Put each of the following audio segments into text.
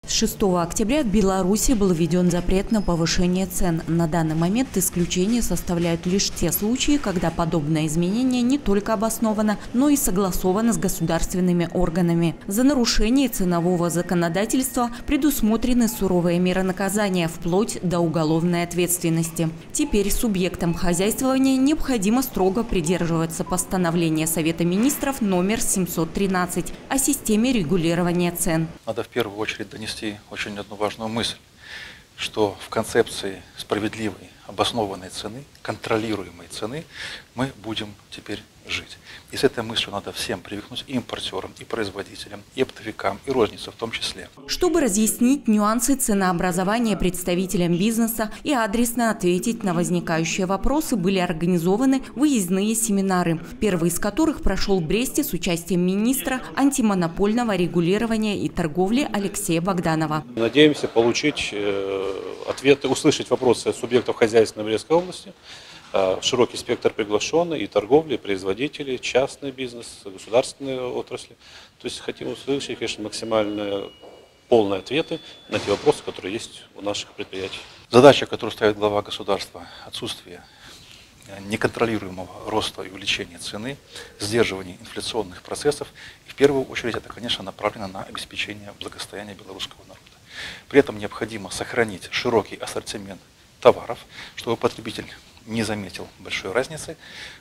С 6 октября в Беларуси был введен запрет на повышение цен. На данный момент исключение составляют лишь те случаи, когда подобное изменение не только обосновано, но и согласовано с государственными органами. За нарушение ценового законодательства предусмотрены суровые меры наказания, вплоть до уголовной ответственности. Теперь субъектам хозяйствования необходимо строго придерживаться постановления Совета министров номер 713 о системе регулирования цен. Надо в первую очередь донести очень одну важную мысль, что в концепции справедливой, обоснованной цены, контролируемой цены мы будем теперь жить. И с этой мыслью надо всем привыкнуть, и импортерам, и производителям, и оптовикам, и розницам в том числе. Чтобы разъяснить нюансы ценообразования представителям бизнеса и адресно ответить на возникающие вопросы, были организованы выездные семинары, первый из которых прошел в Бресте с участием министра антимонопольного регулирования и торговли Алексея Богданова. Надеемся получить ответы, услышать вопросы субъектов хозяйства Брестской области. Широкий спектр приглашенный, и торговли, и производители, частный бизнес, государственные отрасли. То есть хотим услышать, конечно, максимально полные ответы на те вопросы, которые есть у наших предприятий. Задача, которую ставит глава государства, отсутствие неконтролируемого роста и увеличения цены, сдерживание инфляционных процессов, и в первую очередь это, конечно, направлено на обеспечение благосостояния белорусского народа. При этом необходимо сохранить широкий ассортимент товаров, чтобы потребитель не заметил большой разницы.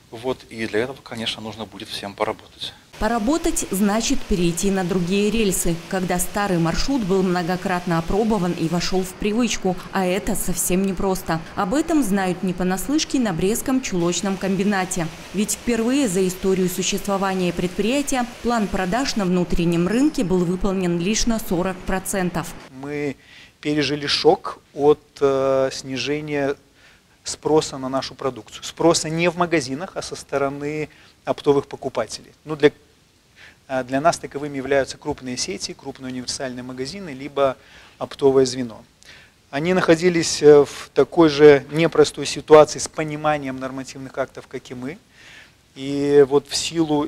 И для этого, конечно, нужно будет всем поработать. Поработать значит перейти на другие рельсы, когда старый маршрут был многократно опробован и вошел в привычку, а это совсем непросто. Об этом знают не понаслышке на Брестском чулочном комбинате. Ведь впервые за историю существования предприятия план продаж на внутреннем рынке был выполнен лишь на 40%. Мы пережили шок от снижения спроса на нашу продукцию. Спроса не в магазинах, а со стороны оптовых покупателей. Для нас таковыми являются крупные сети, крупные универсальные магазины, либо оптовое звено. Они находились в такой же непростой ситуации с пониманием нормативных актов, как и мы. И вот в силу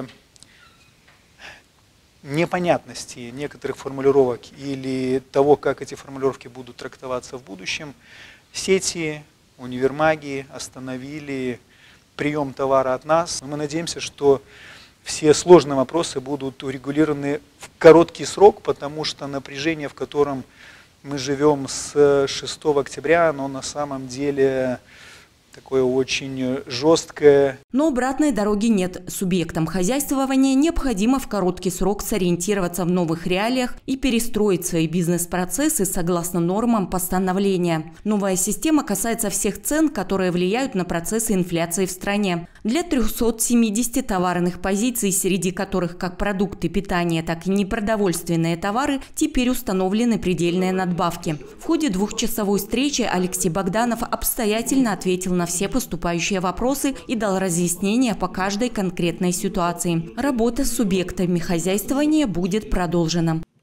непонятности некоторых формулировок или того, как эти формулировки будут трактоваться в будущем, сети, универмаги остановили прием товара от нас. Мы надеемся, что все сложные вопросы будут урегулированы в короткий срок, потому что напряжение, в котором мы живем с 6 октября, оно на самом деле такое очень жесткое. Но обратной дороги нет. Субъектам хозяйствования необходимо в короткий срок сориентироваться в новых реалиях и перестроить свои бизнес-процессы согласно нормам постановления. Новая система касается всех цен, которые влияют на процессы инфляции в стране. Для 370 товарных позиций, среди которых как продукты питания, так и непродовольственные товары, теперь установлены предельные надбавки. В ходе двухчасовой встречи Алексей Богданов обстоятельно ответил на все поступающие вопросы и дал разъяснения по каждой конкретной ситуации. Работа с субъектами хозяйствования будет продолжена.